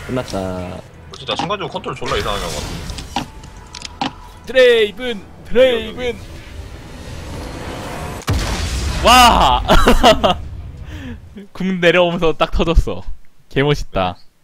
끝났다. 진짜 순간적으로 컨트롤 졸라 이상하게 하고. 드레이븐 와! 궁 내려오면서 딱 터졌어. 개멋있다.